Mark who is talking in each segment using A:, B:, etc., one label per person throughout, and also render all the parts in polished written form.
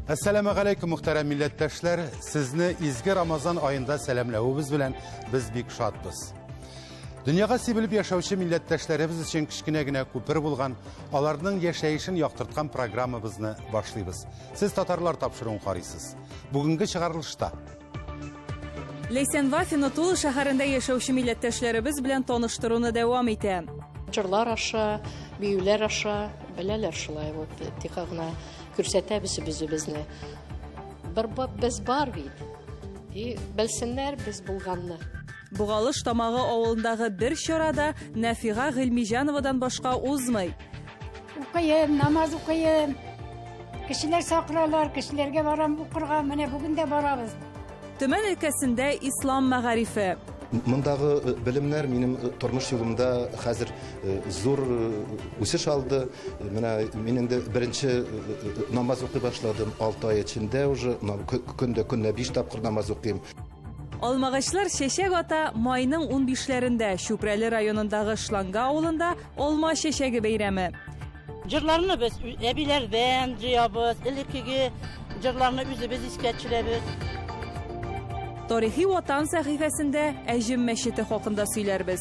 A: Assalamu alaikum muhterem milletteşler. Sizni izgi Ramazan ayında selamlayubuz bilen biz bik şadbız. Dünyaya sibilip yaşavçı milletteşlerimiz için kichkinegine köpür bulgan, alarının yaşayışın yaktırtkan programımızını başlayız. Siz Tatarlar tapşırın qarıysiz. Bugünkü çıkarılışta.
B: Leysen Vafino Tulu şaharında yaşavçı milletteşlerimiz bilen tanıştırını devam eten.
C: Çırlar aşağı, büyüler aşağı, bileler şulay. Tikağına kürsete bizi. Biz var bid. Bilsinler biz bulganlı.
B: Buğalış Tamağı avulundağı bir şorada Nafiga Gilmijanovadan başka uzmay.
D: Okuyayım, namaz okuyayım. Kişiler sakralar, kişilerge varam okurga, mene bugün de barabız.
B: Tümen ülkesinde İslam mağarifi.
E: Mınдағы bilimler benim turmuş yolumda hazır zor üsüş aldı. Benim de birinci namaz okuy başladım 6 ay içinde. Günde 5 tapkır namaz okuyayım.
B: Almağaçlar Şeşek Ata mayının 15'lerinde Şüpreli rayonundağı Şlanga avulunda olma şeşegi beyremi.
F: Cırlarını biz ebilerden cıyabız, ilkigi cırlarını biz isketçileriz.
B: Tarihi Vatan sahifesinde Ejim Meşiti hakkında söylerbiz.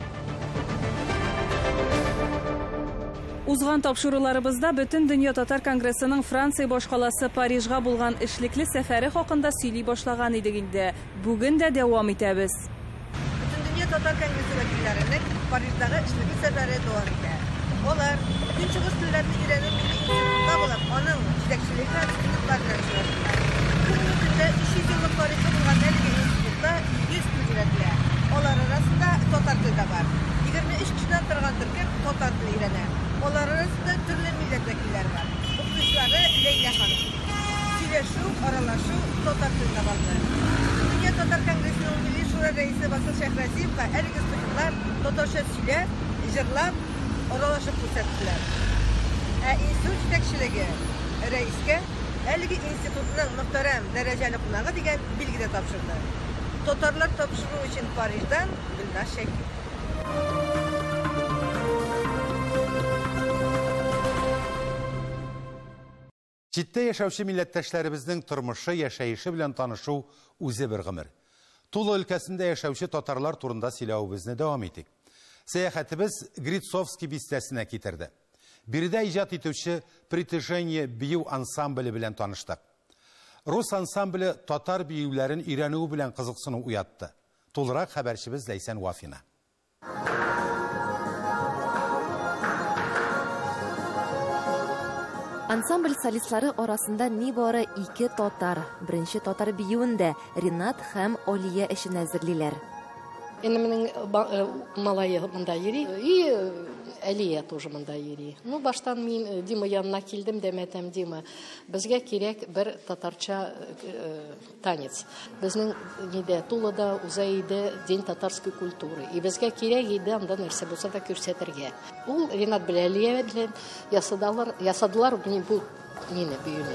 B: Uzgan tapşırılarımızda bütün Dünya Tatar Kongresi'nin Fransa başkalası Parij'ga bulgan işlikli seferi hakkında söyley başlagan idik indi. Bugün de devam edebiz.
G: Bütün Dünya Tatar Kongresi vakillerinin Parij'dagi işlikli seferi devam eder. Onlar bütün çıkış türlerini İran'ın Milli İnstitut'ta bulup onun yetekçiliği ve institutlarına çıkarttılar. Kırmızı'da 200 yıllık tarihte bulunan Elgi İnstitut'ta 100 ücretler. Onlar arasında Tatar dili de var. 23 kişiden turgan Türk'ün Tatar dili öğrenen. Onlar arasında türlü milletvekiller var. Okuyucuları Leyla Hanım. Söyleşu, aralaşu Tatar dilinde vardı. Dünya Tatar Kongresi'nin Milli Şura Reisi Vasıl Şehraziyev'le Elgi Sıkılar Tatarşa söyleyip, jırlap, aralaşıp gösterdiler. İnstitut yetekçiligi reisке Elgi İnstitut'un muhterem dereceli konağı degan bilgi de tapşırdı. Tatarlar tapşırığı için Parij'den Gülnaz Şekil.
A: Çitdə yaşavçı milletteşlerimizin turmuşu, yaşayışı bilen tanışı uzi bir gımır. Tulu ülkesinde yaşavçı Tatarlar turunda silahımızı devam ettik. Seyahatimiz Gritsovski bistesine getirdi. Bir de icat etuvchi Pritijenye biyu ansambli bilen tanıştık. Rus ansambli Tatar biyulerin İranı bilen kızıksını uyattı. Tulurak haberçimiz Leysen Vafina.
H: Ансамбль солистлары арасында нибары 2 татар. Birinci татар биюендә Ринат һәм Олия өчен әзерлиләр.
C: Менің малайы мында йөри, и Әлия тоже мында йөри. Ну, баштан мин Дима янына килдем, дәмәтәм Дима. Безгә кирәк бер татарча танец. Безнең нидә Тулада уза иде День татарской культуры. И безгә кирәк иде анда нәрсә булса да күрсәтергә. Ул Ринат белән Әлия белән ясадылар бу мине биюне.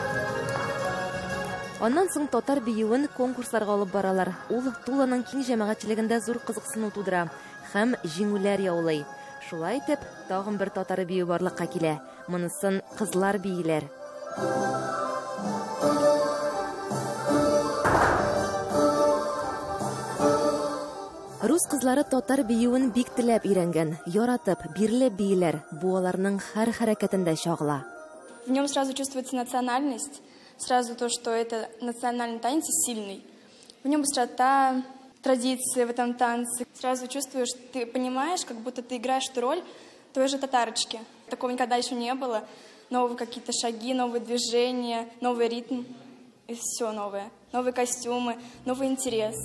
H: Аннан соң татар биюен конкурсларга алып баралар. Ул Туланың киң җәмәгатьчелегендә зур кызыксыну тудыра һәм җиңүләр яулый. Шулай итеп, тагын бер татар бию барлыкка килә. Монысын кызлар бийләр. Рус кызлары татар биюен бик теләп өйрәнгән, яратып, бирелеп бийләр. Бу аларның һәр хәрәкәтендә чагыла.
I: В нем сразу чувствуется национальность, сразу то, что это национальный танец сильный. В нем быстрота, традиции в этом танце. Сразу чувствуешь, ты понимаешь, как будто ты играешь ту роль той же татарочки. Такого никогда еще не было. Новые какие-то шаги, новые движения, новый ритм. И все новое. Новые костюмы, новый интерес.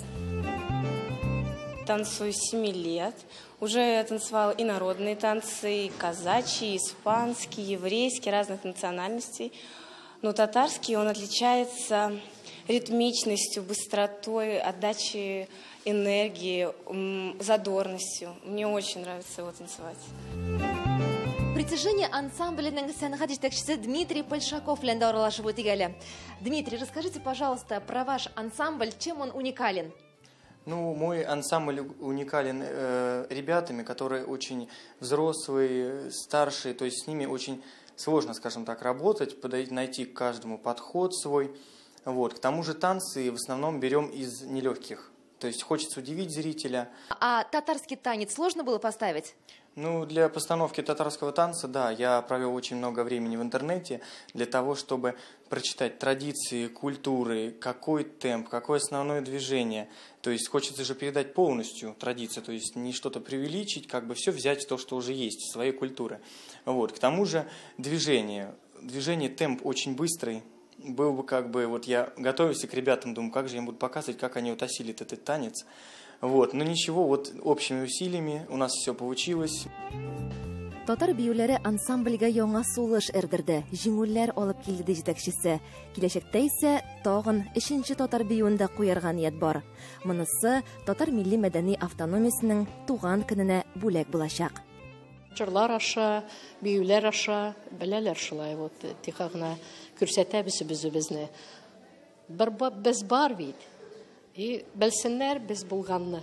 J: Танцую с 7 лет. Уже танцевала и народные танцы, и казачьи, и испанские, еврейские, разных национальностей. Но татарский, он отличается ритмичностью, быстротой, отдачей энергии, задорностью. Мне очень нравится его танцевать.
H: Притяжение ансамбленің сәнгать жетекшісі Дмитрий Польшаков белән аралашып үтик. Дмитрий, расскажите, пожалуйста, про ваш ансамбль, чем он уникален?
K: Ну, мой ансамбль уникален ребятами, которые очень взрослые, старшие, то есть с ними очень сложно, скажем так, работать, найти к каждому подход свой. Вот. К тому же танцы в основном берем из нелегких. То есть хочется удивить зрителя.
H: А татарский танец сложно было поставить?
K: Ну, для постановки татарского танца, да, я провел очень много времени в интернете для того, чтобы прочитать традиции, культуры, какой темп, какое основное движение. То есть хочется же передать полностью традицию, то есть не что-то преувеличить, как бы все взять то, что уже есть, своей культуры. Вот. К тому же движение, темп очень быстрый. Был бы как бы, вот я готовился к ребятам, думаю, как же я им буду показывать, как они вот осилят этот танец. Вот, но ничего, вот общими усилиями у нас все получилось.
H: Татар биюләре ансамбльгә яңа сулыш эрдерде, җиңүлләр алып килде җитәкчесе. Киләчәктә исә тагын 3нче татар биюендә куярга ният бар. Монысы татар милли мәдәни автономиясенең туган көненә бүләк булачак.
C: Җырлар аша, биюләр аша, беләләр шулай вот тихо гына күрсәтәбез үзебезне. Без бар бит. И белсеннәр без булганны.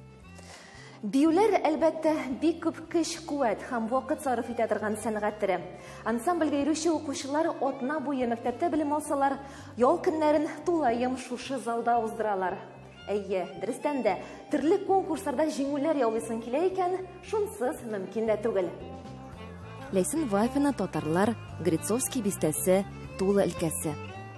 H: Биюләр әлбәттә бик күп көч, куәт һәм вакыт сарыф итә торган сәнгать төре. Ансамбльгә йөрүче укучылар атна буе мәктәптә белем алсалар, ял көннәрен тулаем шушы залда уздыралар. Әйе, дөрестән дә төрле конкурсларда җиңүләр яулыйсын килә икән, шунсыз мөмкин дә түгел. Ләйсен Вафина татарлар, Грицовский бистәсе, Тула өлкәсе.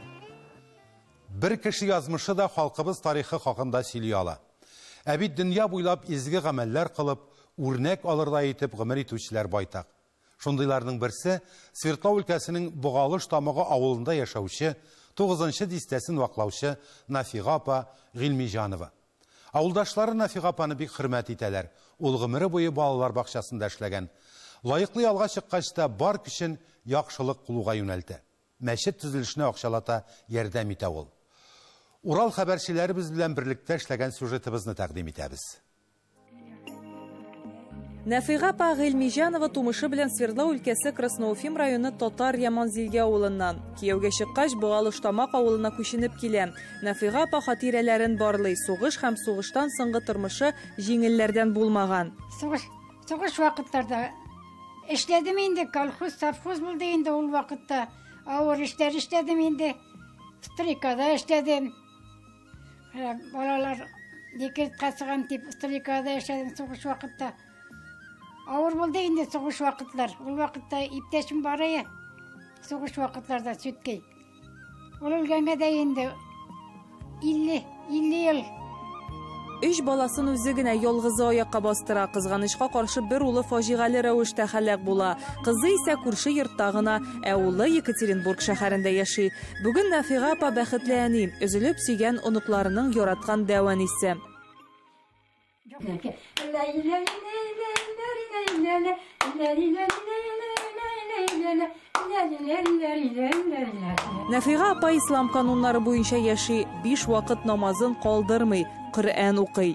A: Bir kişi yazmışı da halkımız tarixi haqında сөйли ала. Әбит dünya буйлап изге гамәлләр кылып, үрнәк алырдай итеп гомер итүчеләр байтак. Шундыйларның берсе Свердлов өлкәсенең Бугалыш тамагы авылында яшәүче 9нчы дистәсен ваклаучы Нафига апа Гыйльмиҗанова. Авылдашлары Нафига апаны бик хөрмәт итәләр. Ул гомере буе балалар бакчасында эшләгән. Лаеклы ялга чыккач та бар көчен яхшылык кылуга юнәлтә. Мәчет төзелешенә акчалата ярдәм итә ул. Урал хәбәрчеләребез белән берлектә эшләгән сюжетыбызны тәкъдим итәбез.
B: Нафига апа Гыйльмиҗанова тумышы белән Свердлов өлкәсе Красноуфим районы Татар Яманзилгә авылыннан. Кияүгә чыккач Бугалыштамак авылына күченеп килә. Нафига апа хатирәләрен барлый, сугыш һәм сугыштан соңгы тормышы җиңелләрдән булмаган.
D: Сугыш вакытларда эшләдем инде, колхоз, совхоз булды инде ул вакытта. Авыр эшләр эшләдем инде. Стрикада эшләдем. Балалар дикет касыган тип стрикада эшләдем сугыш вакытта. Авыр булды инде сугыш вакытлар. Ул вакытта иптәшем бар иде. Сугыш вакытларда сүткәй. Ул өлгәнгә дә инде 50 ел.
B: 3 баласын үзе генә ялгызы аякка бастыра, кызганычка каршы бер улы фаҗигале рәвештә һәлак була. Кызы исә күрше йортта гына, ә улы Екатеринбург шәһәрендә яши. Бүген Нафига апа бәхетле әни, өзелеп сөйгән оныкларының яраткан дәван исе. Нафига апа ислам кануннары буенча яши, 5 вакыт намазын калдырмый, Коръән укый.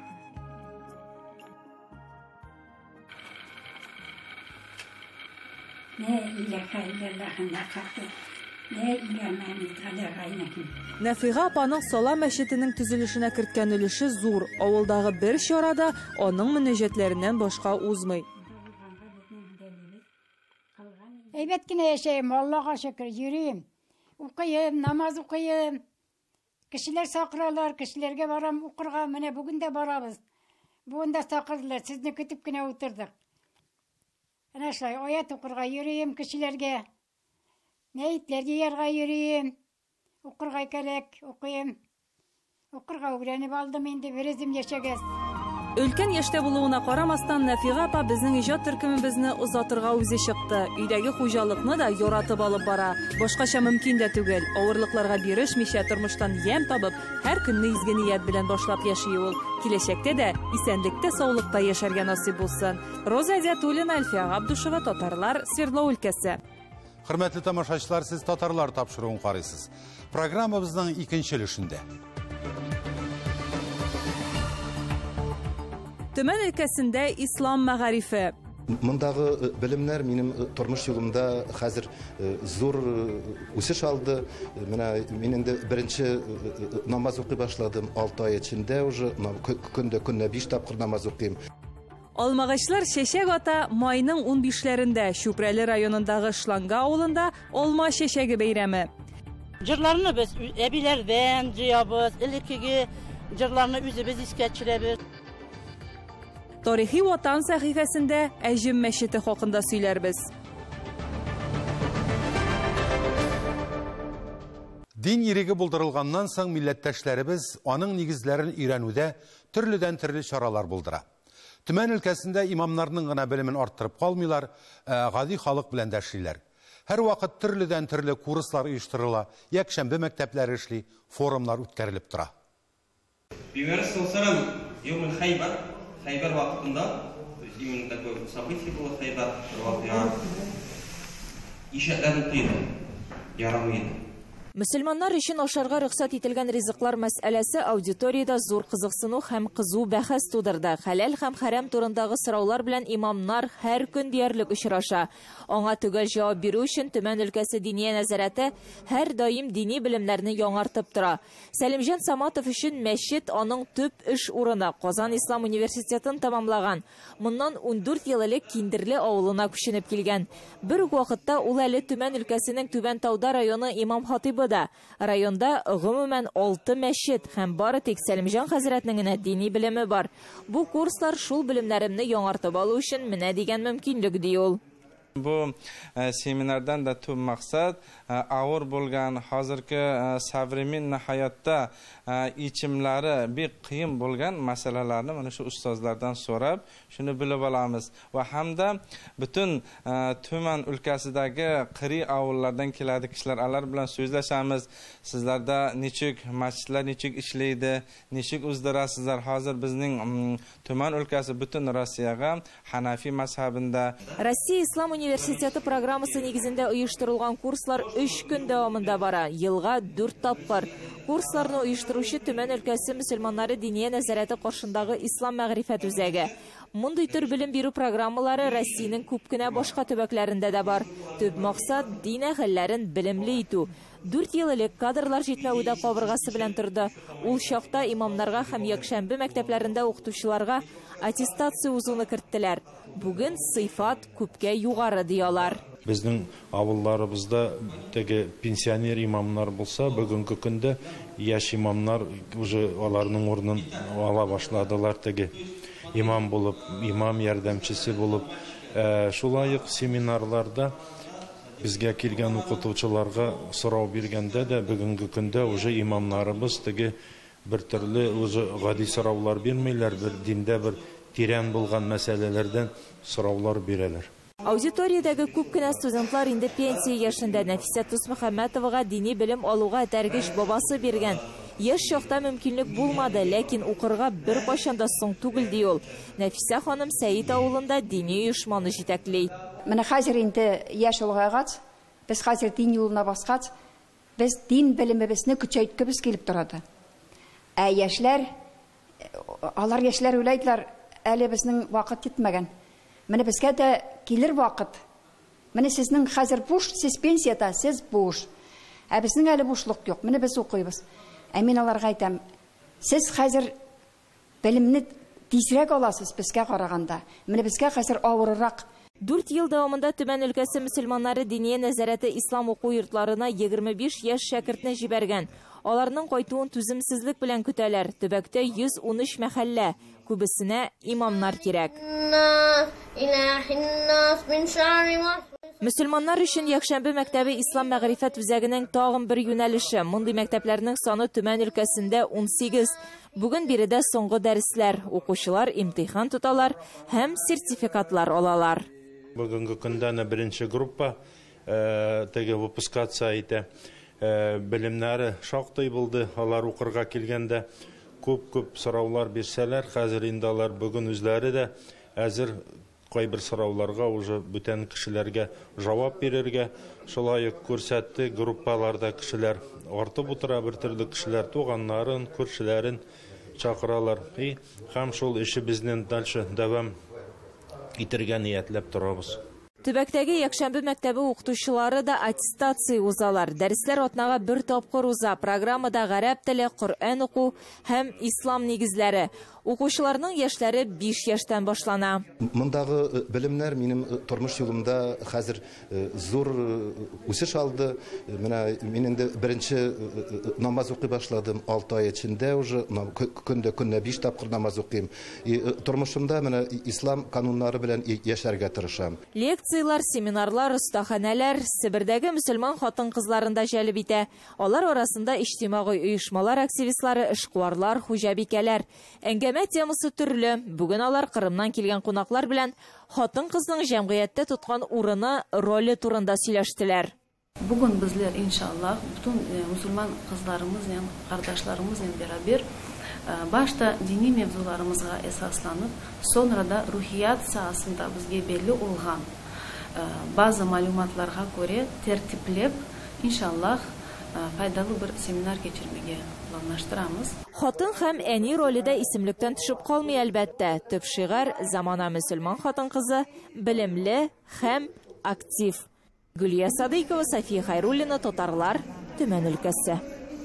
B: Нафига апаның Сала мәчетенең төзелешенә керткән өлеше зур. Авылдагы бер чарада аның мөнәҗәтләреннән башка узмый.
D: Әйбәт кенә яшәйм, Аллага шөкер, йөрим. Укыйм, намаз укыйм. Кешеләр сакыралар, кешеләргә барам укырга, менә бүген дә барабыз. Бүген дә сакырдылар, сезне көтеп кенә утырдык. Әнә шулай аят укырга йөрим кешеләргә. Нәйтләргә ярга йөрим. Укырга кирәк, укыйм. Укырга өйрәнеп алдым инде, беразым яшәгәс.
B: Өлкән яшьтә булуына карамастан, Нафига апа безнең иҗат төркемебезне озатырга үзе чыкты. Өйдәге хуҗалыкны да яратып алып бара. Башкача мөмкин дә түгел. Авырлыкларга бирешмичә тормыштан ям табып, һәр көнне изге ният белән башлап яши ул. Киләчәктә дә исәнлектә, саулыкта яшәргә насыйп булсын. Роза Зәтуллина, Әлфия Габдушева, Татарлар, Свердлов өлкәсе.
A: Хөрмәтле тамашачылар, сез татарлар тапшыруын карыйсыз. Программабызның икенче өлешендә.
B: Төмән өлкәсендә ислам мәгарифе.
E: Мондагы белемнәр минем тормыш юлымда хәзер зур үсеш алды. Менә мин инде беренче намаз укый башладым 6 ай эчендә уже. Көндә 5 тапкыр намаз укыйм.
B: Алмағачлар шешек ата майның 15-ләрендә Шүпрәле районындагы Шланга авылында алма шешеге бәйрәме.
F: Җырларны без әбиләрдән җыябыз, элеккеге җырларны үзебез искә төшерәбез.
B: Тарихи ватан сәхифәсендә Әҗем мәчете хакында сөйләрбез.
A: Дин иреге булдырылганнан соң милләттәшләребез аның нигезләрен өйрәнүдә төрледән-төрле чаралар булдыра. Төмән өлкәсендә имамнарның гына белемен арттырып калмыйлар, гади халык белән дә эшлиләр. Һәр вакыт төрледән-төрле курслар оештырыла, якшәмбе мәктәпләре эшли, форумлар үткәрелеп тора.
L: Примерно يوم Хайбар вакытында, именно такое событие было Хайбар, ишәкләрне тыйды, ярамый.
H: Мөселманнар өчен ашарга рөхсәт ителгән ризыклар мәсьәләсе аудиториядә зур кызыксыну һәм кызу бәхәс тудырды. Хәләл һәм хәрам турындагы сораулар белән имамнар һәр көн диярлек очраша. Аңа төгәл җавап бирү өчен Төмән өлкәсе Диния нәзарәте һәр даим дини белемнәрне яңартып тора. Сәлимҗан Саматов өчен мәчет аның төп эш урыны. Казан Ислам университетын тәмамлаган. Моннан 14 ел элек Киндерле авылына күченеп килгән. Бер үк вакытта ул әле Төмән өлкәсенең Түбән-Тауда районы имам-хатибы. Районда гомумән 6 мәчет һәм бары тик Сәлимҗан хәзрәтнең генә дини белеме бар. Бу курслар шул белемнәремне яңартып алу өчен менә дигән мөмкинлек ди ул.
M: Bu seminardan da tüm maksat ağır bulgan hazırki savremin hayatta içimleri bir kıyım bulgan meselelerini mana şu ustazlardan sorab şunu bilib olamiz ve hem de bütün Tuman ülkesidagi qiri avullardan keladi kishilar alar bilan so'zlashamiz. Sizlarda nechuk masjidlar nechuk ishlaydi, nechuk o'zdirasizlar. Hozir bizning Tuman ülkesi bütün Rossiyaga Hanafi mazhabında
H: Rossiya Islom Universiteti программасы нигезендә оештырылган курслар 3 көн дәвамында бара. Елга 4 тапкыр. Курсларны оештыручы Төмән өлкәсе мөселманнары Диния нәзарәте каршындагы Ислам мәгърифәт үзәге. Мондый төр белем бирү программалары Россиянең күп кенә башка төбәкләрендә дә бар. Төп максат дин әһелләрен белемле итү. 4 ел элек кадрлар җитмәүдә кабыргасы белән торды. Ул чакта имамнарга һәм якшәмбе мәктәпләрендә укытучыларга аттестация узуны керттеләр. Бүген сыйфат күпкә югары диялар.
N: Безнең авылларыбызда теге пенсионер имамнар булса, бүгенге көндә яшь имамнар уже аларның орнын ала башладылар, теге имам булып, имам ярдәмчесе булып, шулай ук семинарларда безгә килгән укытучыларга сорау биргәндә дә бүгенге көндә уже имамнарыбыз теге бер төрле уже гади сораулар бирмәйләр, бер диндә бер тирән булган мәсьәләләрдән сораулар бирәләр.
H: Аудиториядәге күп кенә студентлар инде пенсия яшендә. Нәфисә Тусмөхәммәтовага дини белем алуга тәргиш бабасы биргән. Яшь чакта мөмкинлек булмады, ләкин укырга бер кайчан да соң түгел ди ул. Нәфисә ханым Сәйит авылында дини оешманы җитәкли.
O: Менә хәзер инде яшь улгайгач, без хәзер дин юлына баскач, без дин белемебезне көчәйткебез килеп торады. Яшьләр, алар яшьләр уйлайдылар, әле безнең вакыт җитмәгән. Менә безгә дә килер вакыт. Менә сезнең хәзер буш, сез пенсияда, сез буш. Безнең әле бушлык юк. Менә без укыйбыз. Мин аларга әйтәм, сез хәзер белемне тизрәк аласыз безгә караганда. Менә безгә хәзер авыррак.
H: 4 ел дәвамында Төмән өлкәсе мөселманнары Диния нәзарәте ислам уку йортларына 25 яшь шәкертне җибәргән. Аларның кайтуын түземсезлек белән көтәләр. Төбәктә 113 мәхәллә, күбесенә имамнар кирәк. Мөселманнар өчен якшәмбе мәктәбе ислам мәгърифәт үзәгенең тагын бер юнәлеше. Мондый мәктәпләрнең саны Төмән өлкәсендә 18. Бүген биредә соңгы дәресләр, укучылар имтихан тоталар һәм сертификатлар алалар.
N: Бүгенге көндә беренче группа теге выпускация итә. Белемнәре шактый булды. Алар укырга килгәндә күп сораулар бирсәләр, хәзер инде алар бүген үзләре дә әзер кайбер сорауларга уже бүтән кешеләргә җавап бирергә, шулай ук күрсәтте группаларда кешеләр артып утыра, бер төрле кешеләр туганнарын, күршеләрен чакыралар. Һәм шул эше безнең дальше дәвам итәргә ниятләп торабыз.
H: Төбәктәге якшәмбе мәктәбе укытучылары да аттестация узалар. Дәресләр атнага бер тапкыр уза. Программада гарәп теле, Коръән уку һәм ислам нигезләре. Укучыларның яшьләре 5 яшьтән башлана.
E: Мындагы белемнәр минем тормыш юлымда хәзер зур үсеш алды. Менә мин инде беренче намаз укый башладым 6 ай эчендә уже көнне 5 тапкыр намаз укыйм. Тормышымда менә ислам кануннары белән яшәргә тырышам.
H: Лекциялар, семинарлар, остаханәләр Себердәге мөселман хатын-кызларында җәлеп итә. Алар арасында иҗтимагый оешмалар активистлары, эшкуарлар, хуҗабикәләр. Әңгәмә темасы төрле. Бүген алар Кырымнан килгән кунаклар белән хатын-кызның җәмгыятьтә тоткан урыны, роле турында сөйләштеләр.
P: Бүген безләр иншаллах бүтән мусульман кызларыбыз һәм кардәшләребез белән бәрабәр башта дини мевзуларыбызга эсасланып, sonra да рухият сahasында безгә белгиле булган база мәгълүматларга күрә тәртипләп иншаллах файдалы бер семинар кечермәгә планлаштырабыз.
H: Хатын һәм әни ролидә исемлектән төшеп калмый әлбәттә. Төп шигырь замана мөселман хатын-кызы белемле һәм актив. Гөлия Садыйкова, София Хайруллина, Татарлар, Төмән өлкәсе.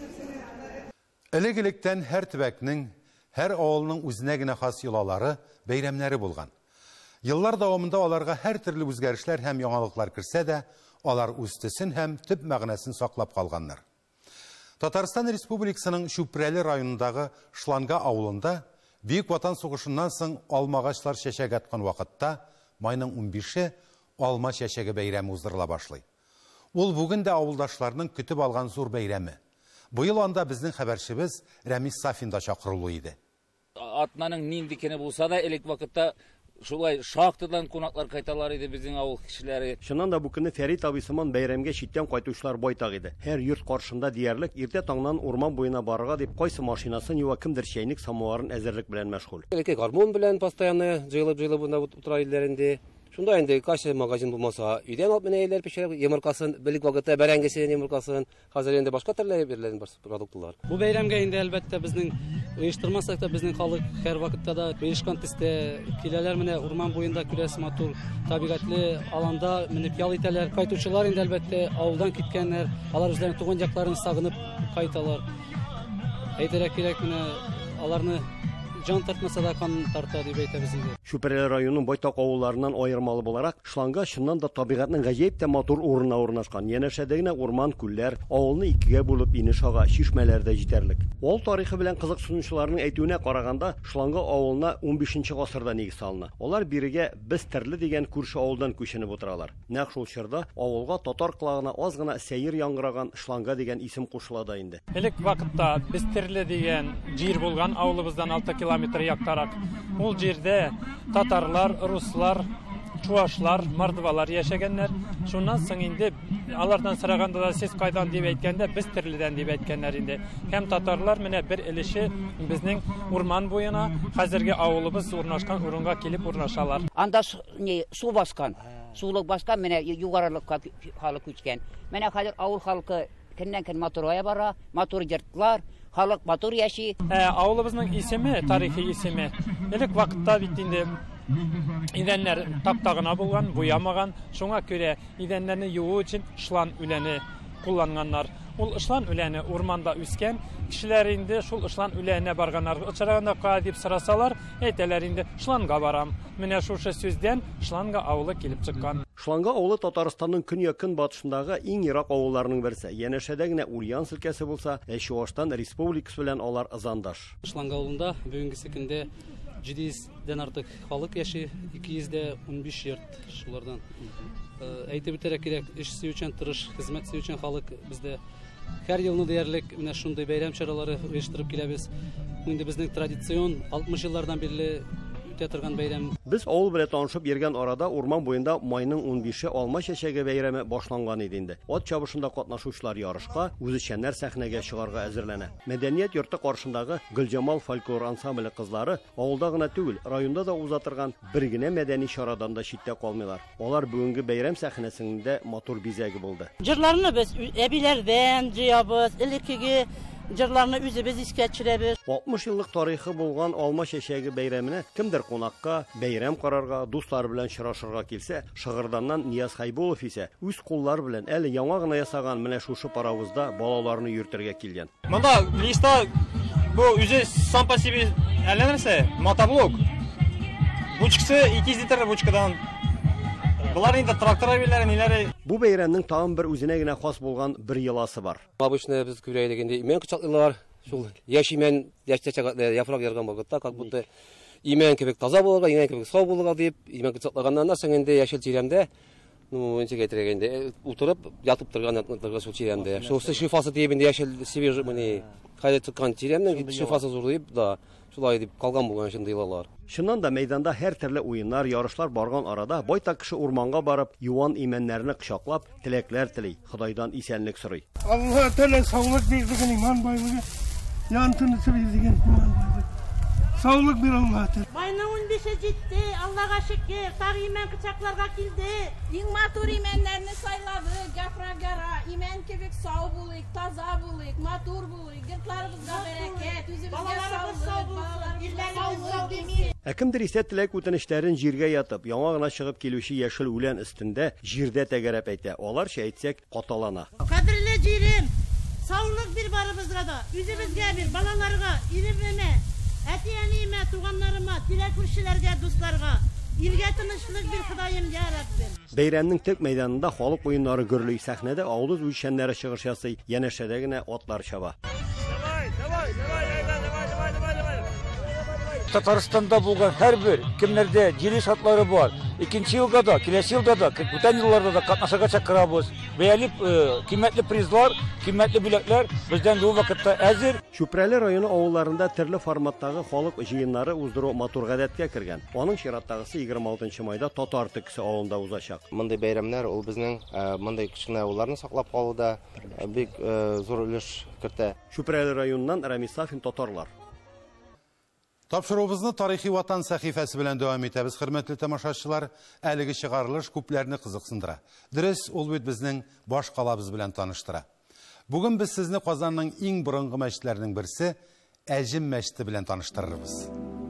A: Элек-электән һәр төбәкнең, һәр авылның үзенә генә хас йолалары, бәйрәмнәре булган. Еллар дәвамында аларга һәр төрле үзгәрешләр һәм яңалыклар керсә дә, алар үз төсен һәм төп мәгънәсен саклап калганнар. Татарстан Республикасының Шүпрәле районындагы Шланга авылында Бөек Ватан сугышыннан соң алмагачлар чәчәк аткан вакытта майның 15-е алма чәчәге бәйрәме уздырыла башлый. Ул бүген дә авылдашларның көтеп алган зур бәйрәме. Быел анда безнең хәбәрчебез Рәмис Сафин да чакырылу иде.
Q: Атнаның нинди кене булса да, элек вакытта шулай шахтадан кунаклар кайталар иде безнең авыл кешеләре.
R: Шуннан да бу көнне Фәрит абый сыман бәйрәмгә читтән кайтучылар байтак иде. Һәр йорт каршында диярлек иртә таңнан урман буена барырга дип кайсы машинасын юа кемдер чәйник самоварын әзерлек белән мәшгуль.
S: Элекке гармон белән постоянно җыелып монда утыра иделәр инде. Шунда инде кайсы магазин булмаса, өйдән алып менә иделәр пешереп, йомыркасын, белек вакытта бәрәңгесен, йомыркасын, хәзер инде башка төрле бирелгән продуктлар.
T: Бу бәйрәмгә инде әлбәттә безнең оештырмасак та безнең халык һәр вакытта да оешкан төстә киләләр менә урман буенда күрәс матур табигатьле аланда менеп ял итәләр. Кайтучылар инде әлбәттә авылдан киткәннәр, алар үзләренең туган якларын сагынып кайталар. Әйтәргә кирәк, менә аларны жан тартмаса да кан тарта дип әйтәбез инде.
R: Шүпрәле районының байтак авылларыннан аермалы буларак, Шланга чыннан да табигатьнең гаҗәеп тә матур урынына урнашкан. Янәшәдә генә урман, күлләр, авылны икегә булып инеш ага, чишмәләр дә җитәрлек. Авыл тарихы белән кызыксынучыларның әйтүенә караганда, Шланга авылына 15нче гасырда нигез салына. Алар бирегә без терле дигән күрше авылдан күченеп утыралар. Нәкъ шул чорда авылга татар кылагына аз гына сәер яңгыраган Шланга дигән исем кушыла да инде.
U: Элек вакытта без терле дигән җир булган, авылыбыздан 6 километр яктарак. Ул җирдә татарлар, руслар, чуашлар, мордвалар яшәгәннәр. Шуннан соң инде алардан сораганда да сез кайдан дип әйткәндә, без терледән дип әйткәннәр инде. Һәм татарлар менә бер элеше безнең урман буена, хәзерге авылыбыз урнашкан урынга килеп урнашалар.
V: Анда су баскан. Сулык баскан, менә югарылыкка халык күчкән. Менә хәзер авыл халкы көннән-көн матурая бара, матур йортлар, халык матур яши.
U: Авылыбызның исеме, тарихи исеме. Элек вакытта бит инде идәннәр таптагына булган, буямаган. Шуңа күрә идәннәрне юу өчен шлан үләне кулланганнар. Ул шлан үләне урманда үскән. Кешеләр инде шул шлан үләненә барганнар. Очраганда кая дип сорасалар, әйтәләр инде Шланга барам. Менә шушы сүздән Шланга авылы килеп чыккан.
R: Шланга авылы Татарстанның көньяк батышындагы иң ерак авылларның берсе. Янәшәдә генә Ульян өлкәсе булса, Чуашстан Республикасы белән алар ызандаш.
T: Шланга авылында бүгенге көндә 700-дән артык халык яши, 215 йорт шулардан. Әйтеп үтәргә кирәк, эш сөючән тырыш, хезмәт сөючән халык бездә һәр елны диярлек менә шундый бәйрәм чаралары оештырып киләбез. Инде безнең традицион 60 еллардан бирле үтә торган бәйрәм.
R: Без авыл белән танышып йөргән арада урман буенда майның 15-е алма чәчәге бәйрәме башланган иде инде. Ат чабышында катнашучылар ярышка, үзешчәннәр сәхнәгә чыгарга әзерләнә. Мәдәният йорты каршындагы Гөлҗамал фольклор ансамбле кызлары авылда гына түгел, районда да уза торган бер генә мәдәни чарадан да читтә калмыйлар. Алар бүгенге бәйрәм сәхнәсендә матур бизәге булды.
F: Җырларны без әбиләрдән җыябыз, элеккеге җырларны үзебез искә төшерәбез.
R: 60 еллык тарихы булган алма чәчәге бәйрәменә кемдер кунакка, бәйрәм карарга, дуслар белән чырашырга килсә, Шыгырданнан Нияз Хайбулов исә үз куллары белән әле яңа гына ясаган менә шушы паровозда балаларны йөртергә килгән.
U: Монда лишта
G: bu yüzü сам по себе нәрсе, мотоблок. Бучкасы 200 литр бучкадан. Булар инде трактор әбиләре ниләре.
R: Бу бәйрәмнең тагын бер үзенә генә хас булган бер йоласы бар.
S: Обычно без күрәйдегендә имән кычаклылар, шул яшь имән яфрак ярган вакытта, как будто имән кебек таза булырга, имән кебек сау булырга дип, имән кычаклаганнан соң инде яшел тирәмдә, инде әйтергәндә, утырып, ятып торган шул тирәмдә. Шул шифасы дип инде яшел свеж менә кайда тоткан тирәмнең шифасы зур дип да, шулай дип калган булган өчен дилалар.
R: Шуннан да мәйданда һәр төрле уеннар, ярышлар барган арада байтак кеше урманга барып, юан имәннәрне кочаклап, теләкләр тели, Худайдан исәнлек сорый.
I: Алла Тәала саулык бирдеген, иман байлыгы, ян тынысы бирдеген иман байлыгы. Саулык бир Алла Тәала.
W: Майның 15-е җитте, Аллага шөкер, тагы имән кычакларга килде.
X: Иң матур имәннәрне сайлады, гафрагара, имән кебек сау булыйк, таза булыйк, матур булыйк, гыртларыбызга бәрәкәт, үзебезгә саулык.
R: Ә кемдер исә теләк үтенечләрен җиргә ятып, яңа гына чыгып килүче яшел үлән өстендә җирдә тәгәрәп әйтә. Аларча әйтсәк, каталана.
W: Кадерле җирем, саулык бир барыбызга да, үзебезгә бир, балаларга, иремемә, әти-әниемә, туганнарыма, тирә-күршеләргә, дусларга, илгә тынычлык бир Худайым, я Раббим.
R: Бәйрәмнең төп мәйданында халык уеннары гөрлөй, сәхнәдә авылыз үзшәннәре чыгыш ясый, янәшәдә генә атлар чаба.
Y: Татарстанда булган һәрбер кемнәрдә җилеш атлары бар. 2нче елда да, киләсе елда да, бүтән елларда да катнашырга чакырабыз. Бәяле кыйммәтле призлар, кыйммәтле бүләкләр бездән бу вакытта әзер.
R: Чүпрәле районы авылларында төрле форматтагы халык җыеннары уздыру матур гадәткә кергән. Аның чираттагысы 26 майда Татар төксе авылында узачак.
Z: Мондый бәйрәмнәр ул безнең мондый кичкенә авылларны саклап калуда бик зур өлеш кертә.
R: Чүпрәле районыннан Рамис Сафин, татарлар.
A: Тапшыруыбызны тарихи ватан сәхифәсе белән дәвам итәбез, хөрмәтле тамашачылар. Әлеге чыгарылыш күпләрне кызыксындыра. Дөрес, ул бит безнең баш калабыз белән таныштыра. Бүген без сезне Казанның иң борынгы мәчетләренең берсе Әҗим мәчете белән таныштырырбыз.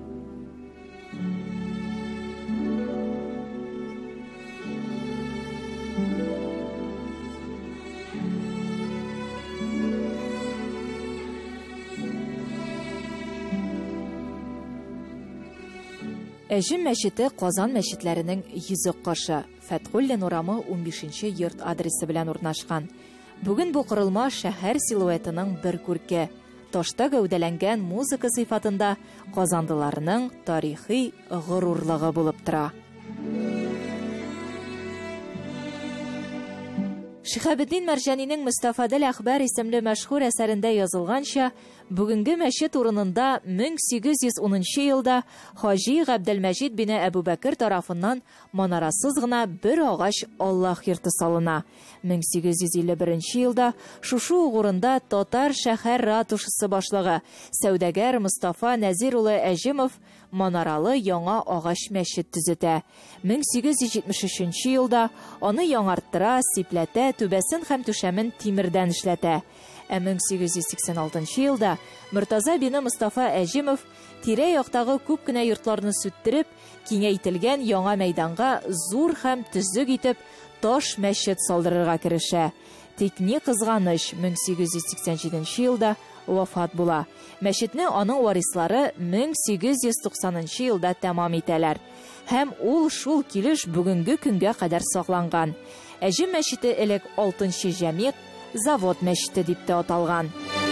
H: Әҗим мәчете Казан мәчетләренең йөзек кашы. Фәтхуллин урамы 15-нче йорт адресы белән урнашкан. Бүген бу корылма шәһәр силуэтының бер күрке. Ташта гәүдәләнгән музыка сыйфатында казандыларның тарихи горурлыгы булып тора. Шиһабетдин Мәрҗанинең Мустафадел әхбар исемле мәшһүр әсәрендә язылганча, бүгенге мәчет урынында 1810 елда Хаҗи Габделмәҗид бине Әбүбәкер тарафыннан манарасыз гына бер агач Аллаһ йорты салына. 1851 елда шушы угрында татар шәһәр ратушасы башлыгы сәүдәгәр Мустафа Нәзир улы Әҗимов манаралы яңа агач мәчет төзетә. 1873 елда аны яңарттыра, сипләтә, түбәсен һәм түшәмен тимердән эшләтә. 1886 елда Мөртаза бине Мустафа Әҗимов тирә-яктагы күп кенә йортларны сүттереп, киңәйтелгән яңа мәйданга зур һәм төзек итеп таш мәчет салдырырга керешә. Тик ни кызганыч, 1887 елда вафат була. Мәчетне аның варислары 1890 елда тәмам итәләр. Һәм ул шул килеш бүгенге көнгә кадәр сакланган. Әҗим мәчете элек 6нчы җәмигъ завод мәчете дип тә аталган.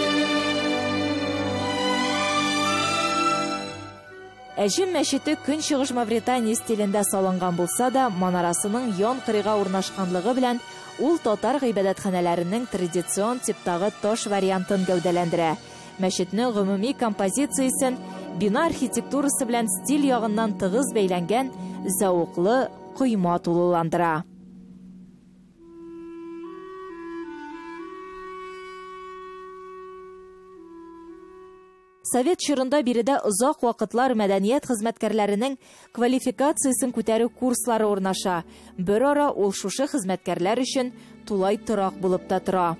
H: Әҗим мәчете көнчыгыш Мавритания стилендә салынган булса да, манарасының ян кырыйга урнашканлыгы белән ул татар гыйбадәтханәләренең традицион типтагы таш вариантын гәүдәләндерә. Мәчетнең гомуми композициясен бина архитектурасы белән стиль ягыннан тыгыз бәйләнгән зәвыклы койма тулыландыра. Совет чорында биредә озак вакытлар мәдәният хезмәткәрләренең квалификациясын күтәрү курслары урнаша. Бер ара ул шушы хезмәткәрләр өчен тулай торак булып та тора.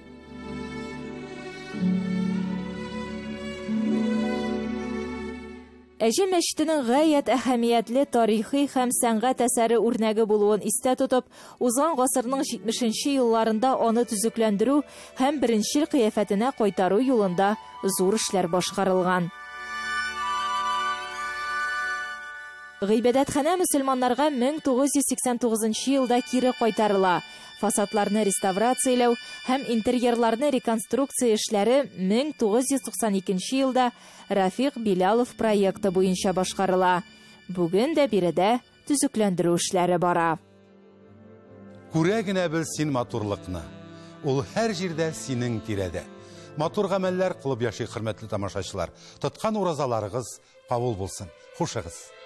H: Әҗе мәчетенең гаять әһәмиятле тарихи һәм сәнгать әсәре үрнәге булуын истә тотып, узган гасырның 70-нче елларында аны төзекләндерү һәм беренчел кыяфәтенә кайтару юлында зур эшләр башкарылган. Гыйбадәтханә мөселманнарга 1989 елда кире кайтарыла. Фасадларны реставрацияләү һәм интерьерларны реконструкция эшләре 1992 елда Рафиq Билалов проекты буенча башкарыла. Бүген дә биредә төзекләндерү эшләре бара.
A: Күрә генә бел син матурлыкны. Ул һәр җирдә синең тирәдә. Матур гамәлләр кылып яши, хөрмәтле тамашачылар. Тоткан уразаларыгыз кабул булсын. Хушыгыз.